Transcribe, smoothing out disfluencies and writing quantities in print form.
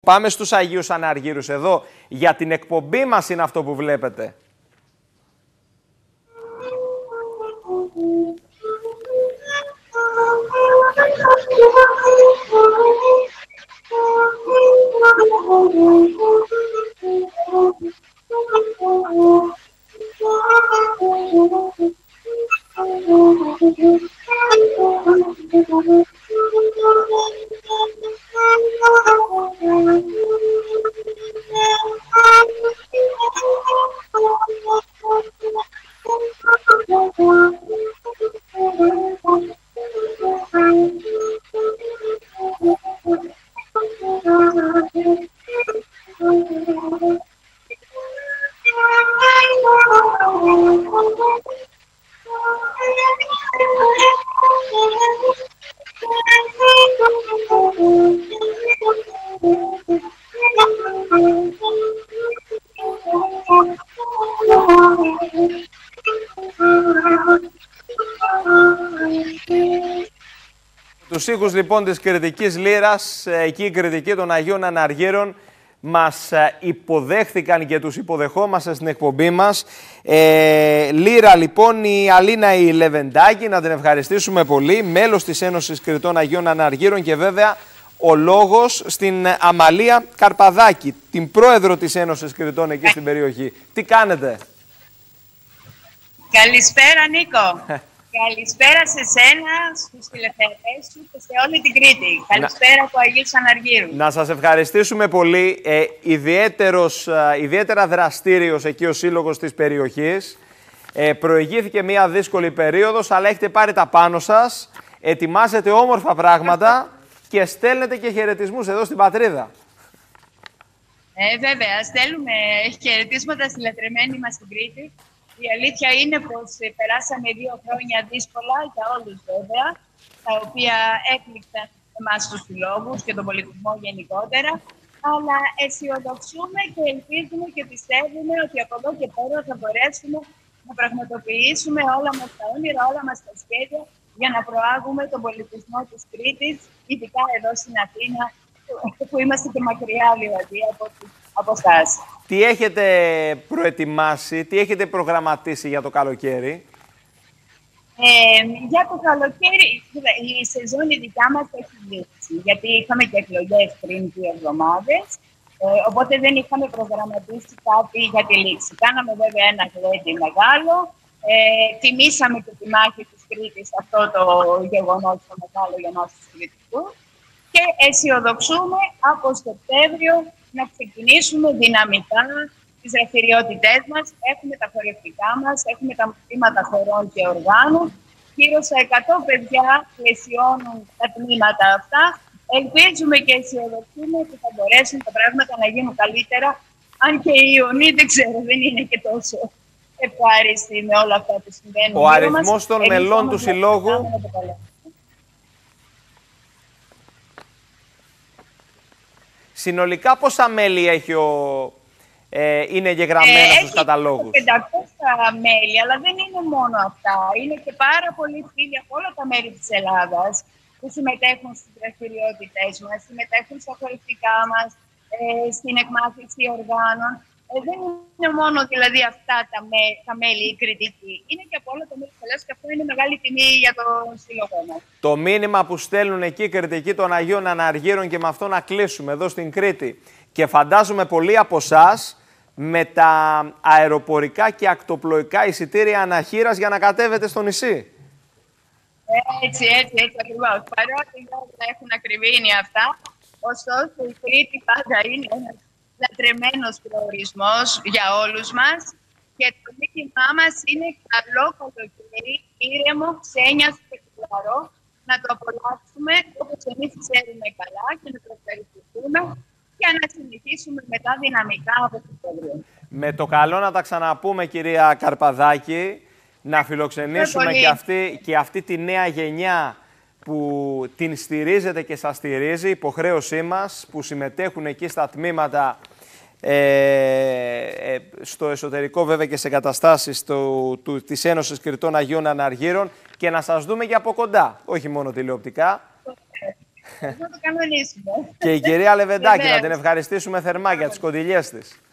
Πάμε στους Αγίους Αναργύρους εδώ. Για την εκπομπή μας είναι αυτό που βλέπετε. Τους ήχους λοιπόν της κρητικής λύρας, εκεί η κριτική των Αγίων Αναργύρων μας υποδέχθηκαν και τους υποδεχόμαστε στην εκπομπή μας. Λύρα λοιπόν η Αλίνα η Λεβεντάκη, να την ευχαριστήσουμε πολύ, μέλος της Ένωσης Κριτών Αγίων Αναργύρων, και βέβαια ο λόγος στην Αμαλία Καρπαδάκη, την πρόεδρο της Ένωσης Κριτών εκεί στην περιοχή. Τι κάνετε? Καλησπέρα Νίκο. Καλησπέρα σε σένα, στους τηλεθεατές σου και σε όλη την Κρήτη. Καλησπέρα από Αγίους Αναργύρου. Να σας ευχαριστήσουμε πολύ. Ιδιαίτερα δραστήριος εκεί ο σύλλογος της περιοχής. Προηγήθηκε μια δύσκολη περίοδος, αλλά έχετε πάρει τα πάνω σας. Ετοιμάζετε όμορφα πράγματα και στέλνετε και χαιρετισμούς εδώ στην πατρίδα. Βέβαια, στέλνουμε χαιρετίσματα στη λατρεμένη μας στην Κρήτη. Η αλήθεια είναι πως περάσαμε 2 χρόνια δύσκολα για όλους βέβαια, τα οποία έπληξαν εμάς τους συλλόγους και τον πολιτισμό γενικότερα, αλλά αισιοδοξούμε και ελπίζουμε και πιστεύουμε ότι από εδώ και πέρα θα μπορέσουμε να πραγματοποιήσουμε όλα μας τα όνειρα, όλα μας τα σχέδια για να προάγουμε τον πολιτισμό της Κρήτης, ειδικά εδώ στην Αθήνα, που είμαστε και μακριά δηλαδή από εσάς. Τι έχετε προετοιμάσει, τι έχετε προγραμματίσει για το καλοκαίρι? Για το καλοκαίρι, η σεζόν η δικιά μας έχει λήξει, γιατί είχαμε και εκλογές πριν 2 εβδομάδες, οπότε δεν είχαμε προγραμματίσει κάτι για τη λήξη. Κάναμε βέβαια ένα γλέντι μεγάλο, τιμήσαμε και τη μάχη της Κρήτης, αυτό το γεγονός το μεγάλο για μας τους Κρητικούς, και αισιοδοξούμε από Σεπτέμβριο να ξεκινήσουμε δυναμικά τις δραστηριότητές μας. Έχουμε τα χορευτικά μας, έχουμε τα μαθήματα χορών και οργάνων. Γύρω στα 100 παιδιά πλαισιώνουν τα τμήματα αυτά. Ελπίζουμε και αισιοδοξούμε ότι θα μπορέσουν τα πράγματα να γίνουν καλύτερα. Αν και η Ιωνή, δεν ξέρω, δεν είναι και τόσο ευχάριστη με όλα αυτά που συμβαίνουν. Ο αριθμός των μελών του συλλόγου... Συνολικά πόσα μέλη έχει είναι εγγεγραμμένα στους καταλόγους? 500 μέλη, αλλά δεν είναι μόνο αυτά. Είναι και πάρα πολλοί φίλοι από όλα τα μέρη της Ελλάδας που συμμετέχουν στις δραστηριότητες μας, συμμετέχουν στα χορευτικά μας, στην εκμάθηση οργάνων. Δεν είναι μόνο δηλαδή αυτά τα μέλη οι κριτικοί. Είναι και από όλα τα μέρη της Ελλάδας και αυτό είναι μεγάλη τιμή για τον σύλλογο μας. Το μήνυμα που στέλνουν εκεί οι κριτικοί των Αγίων Αναργύρων, και με αυτό να κλείσουμε εδώ στην Κρήτη, και φαντάζομαι πολλοί από εσάς με τα αεροπορικά και ακτοπλοϊκά εισιτήρια αναχείρας για να κατέβετε στο νησί. Έτσι ακριβώς. Παρότι δεν έχουν ακριβήνει αυτά, ωστόσο η Κρήτη πάντα είναι ένας λατρεμένος προορισμός για όλους μας και το μήνυμά μας είναι καλό καλοκαίρι, ήρεμο, ξένιας και χλαρό, να το απολαύσουμε όπως εμείς ξέρουμε καλά και να το ευχαριστηθούμε για να συνεχίσουμε μετά δυναμικά από το Σεπτέμβριο. Με το καλό να τα ξαναπούμε, κυρία Καρπαδάκη, να φιλοξενήσουμε και αυτή τη νέα γενιά που την στηρίζετε και σας στηρίζει, υποχρέωσή μας, που συμμετέχουν εκεί στα τμήματα, στο εσωτερικό βέβαια και σε εγκαταστάσεις της Ένωσης Κριτών Αγίων Αναργύρων, και να σας δούμε και από κοντά, όχι μόνο τηλεοπτικά. Να το κανονίσουμε. Και η κυρία Λεβεντάκη, να Βεβαίως. την ευχαριστήσουμε θερμά για τις κοντιλιές της.